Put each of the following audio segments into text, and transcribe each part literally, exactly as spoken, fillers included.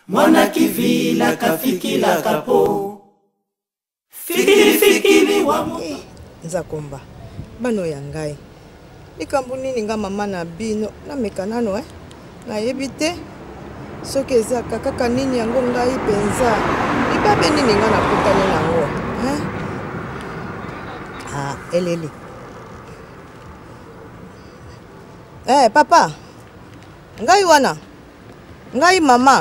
mwana kivila kafikila kapo fikili fikili wa moto nzakomba bano yangai likambo nini nga mama na bino na mekanano eh na yebite soki eza kaka nini yango ngai penza libabe nini nga na kutane nango eh ah elele eh papa ngai wana ngai mama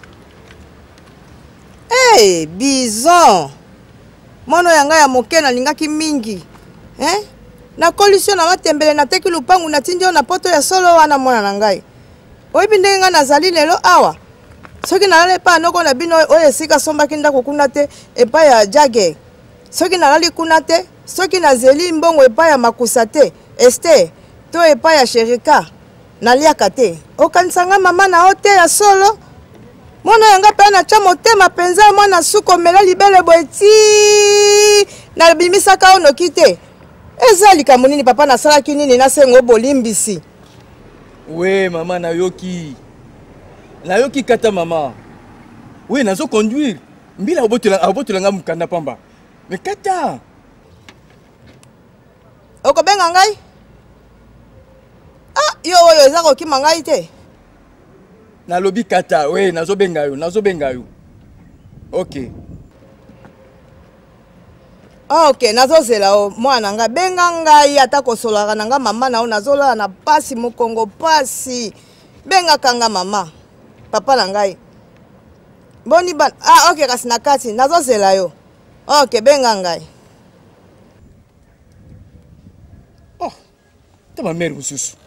eh bison mono yanga ya mokena lingaki mingi eh na coalition na matembele na teki lupangu na tindio na poto ya solo wana mwana na ngai oyebi ndenge nga nazali lelo awa soki nalali pa noko na bino oyo esika sombaki ndako kuna te epai ya jage soki nalali kuna te soki nazeli mbongo epai ya makusa te este to epai ya sherika naliaka te okanisanga mama na ote ya solo mwana yanga pe na cha motema penza mwana suko mela libele boeti na bimisaka ono kite eza likambo nini papa nasalaki nini nasengo bolimbisi we mama nayoki nayoki kata mama we nazo conduire mbila obotela obotela mukanda pamba me kata okobenga ngai ah yo oyo eza kokima ngai te na lobi kata we nazo benga yo nazo benga yo okay ah okay nazo zela o mwana nga benga ngai ata kosolaka nanga mama na o nazola na pasi mukongo pasi benga kanga mama papa na ngai boni ban ah okay kasi na kati nazo zela yo okay benga ngai oh tama mère mususu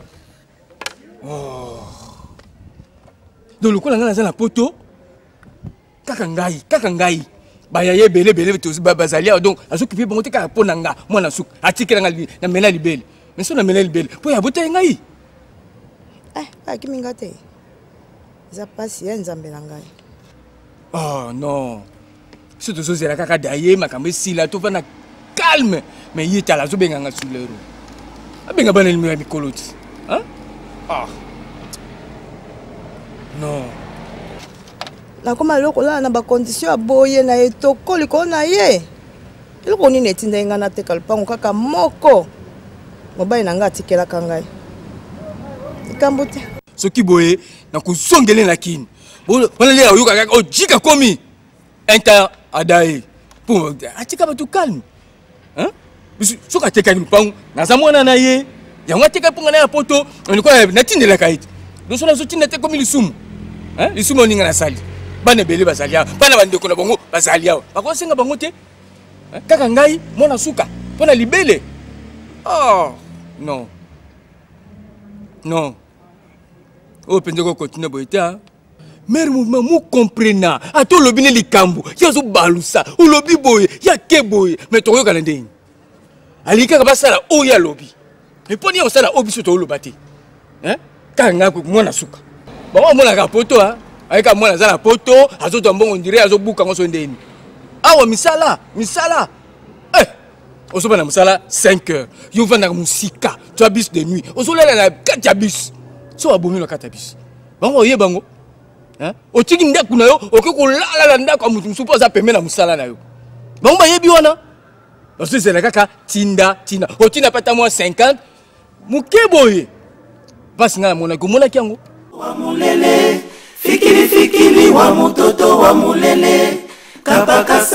oh donc le kola ngana za na poto kaka ngai kaka ngai baya ye bele bele to bazalia donc azokipe bongo te kaka pona nga mwana suka atikela nga na mena libele mais so na mena libele po ya bota ngai eh akiminga te za pasi ya nzambe na ngai oh non so to zozela kaka daye makambe sila to vana calme mais yita la zo benga nga sulero abenga bana limi ya mikoloti hein ah non nakoma loko la na ba condition ya boye na etoko liko na ye eloko nini etinda nga na teka lupango kaka moko mobali na nga atikela kangai ikambo te soki boye na kusongele na kini bona le ayoka kaka ojika komi enta adai pour atika batu calme hein soka teka lupango na zamona na ye yango teka punga na poto oniko na tindela kaiti doso na sotina te komi lisumu hein lisumu oninga na sali bana bele bazalia bana bandeko na bongo bazalia bako senga bango te kaka ngai mona suka pona libele oh non non o pendeko continue boita mère mouvement mu comprena ato lobine likambo yazo balusa o lobi boye ya ke boye mais to yoka ndeni alika ka basala o ya lobi et poni o sala obiso to lobate hein kaka ngai mona suka ba mona ka poto ha aika mwana za na poto azoto mbongo ndire azobuka ngoso ndeni awa misala misala eh osoba na misala cinq heures yo vanda musika to bus de nuit osolela na quatre bus so abomi na quatre bus bango ye bango hein otiki ndaku na yo okiko lala la ndako mutu musupo za pemena musala na yo bango ba yebi wana osezela kaka tinda tina otina pata moi cinquante mukeboye basi ngala mona ko mona kiango wa mulele fikili fikili wa mutoto wa mulele kapaka